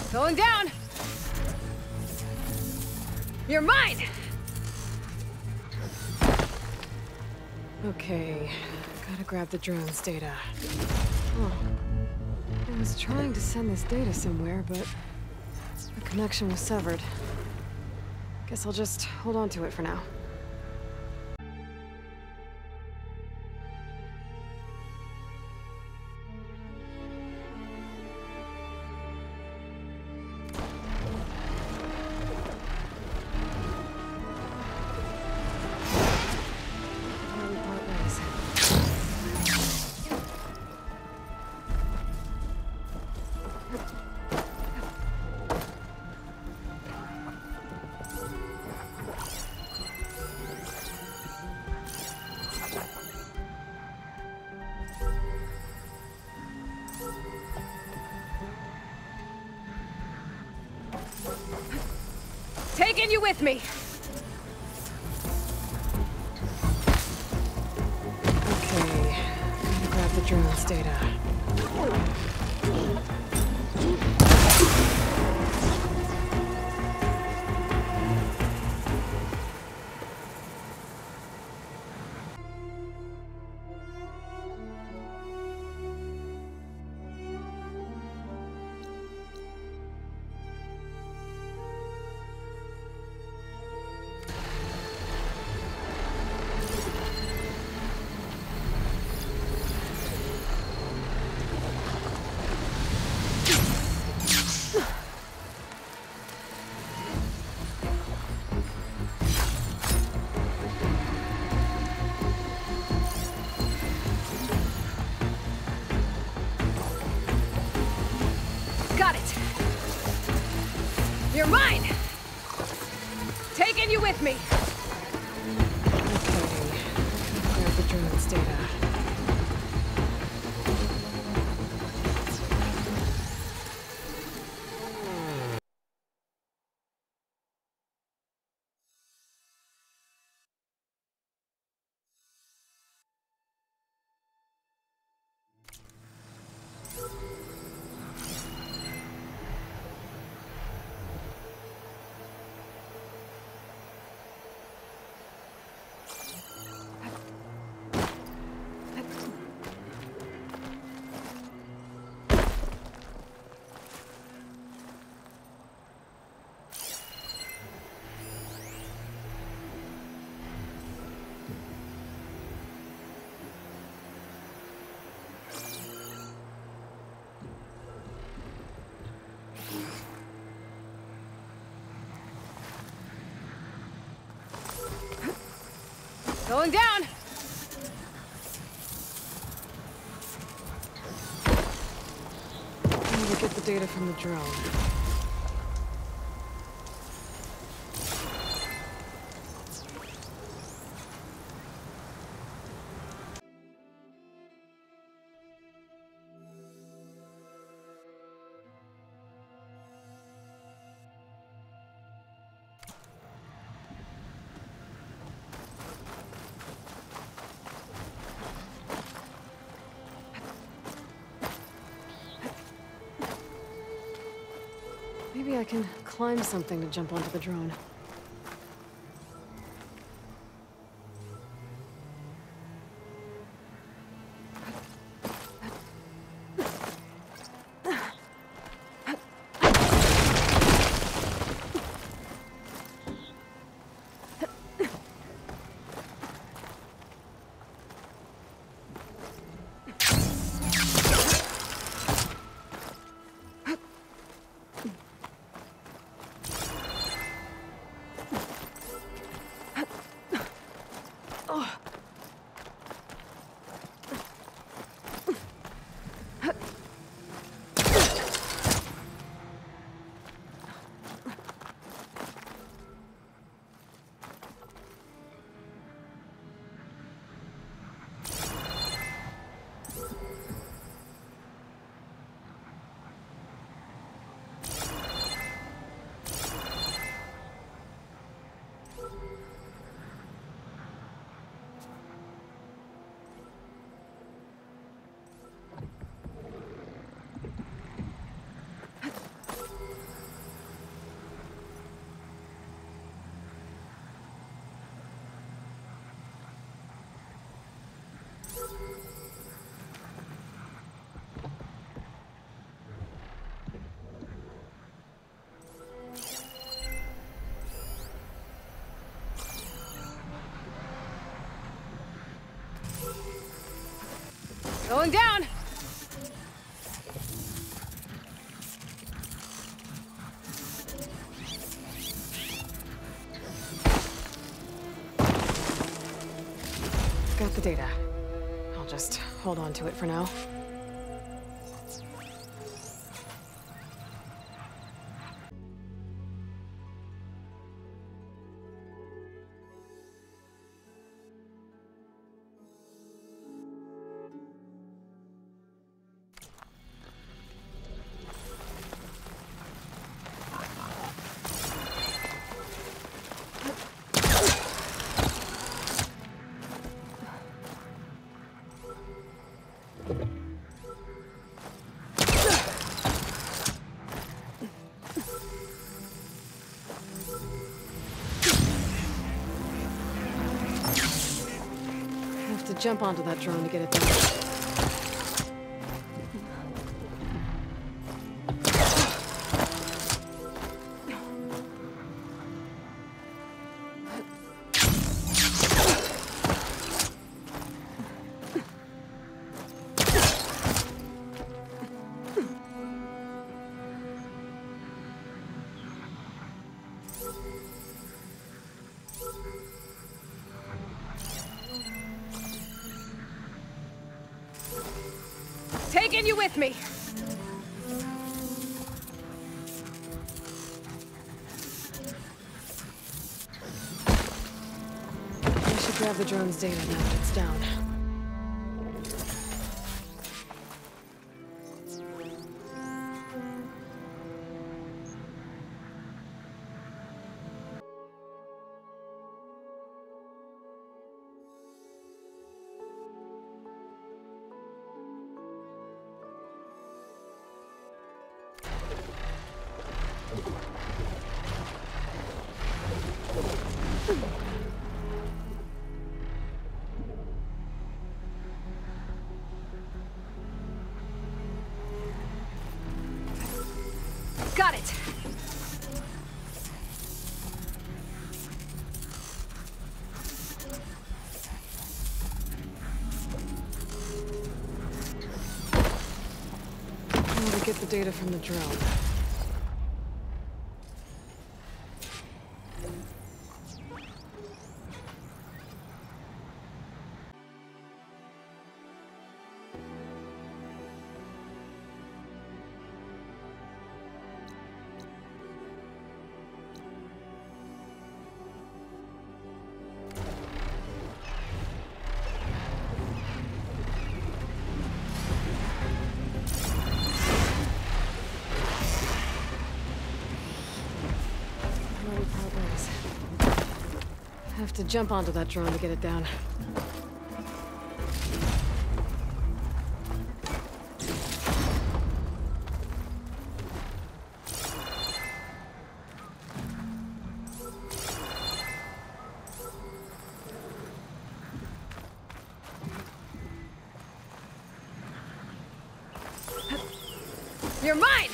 Going down! You're mine! Okay, gotta grab the drone's data. Oh. I was trying to send this data somewhere, but the connection was severed. Guess I'll just hold on to it for now. Taking you with me! Okay, gotta grab the drone's data. Got it! You're mine! Taking you with me! Okay, grab the drone's data. Going down! I need to get the data from the drone. Maybe I can climb something to jump onto the drone. Going down! Got the data. I'll just hold on to it for now. Jump onto that drone to get it done. Taking you with me! I should grab the drone's data now that it's down. Got it! Now to get the data from the drone. Have to jump onto that drone to get it down. You're mine!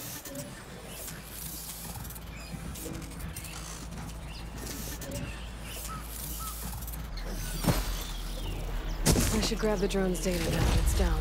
I should grab the drone's data now that it's down.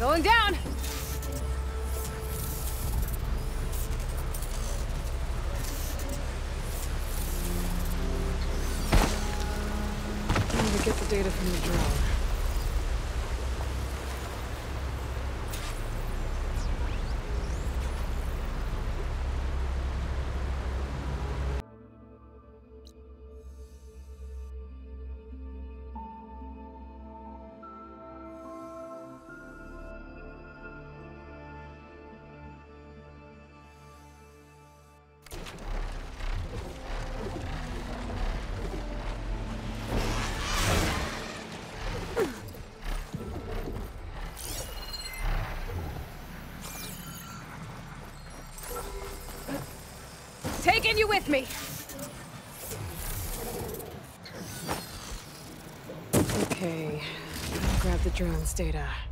Going down! I need to get the data from the drone. Taking you with me! Okay, I'll grab the drone's data.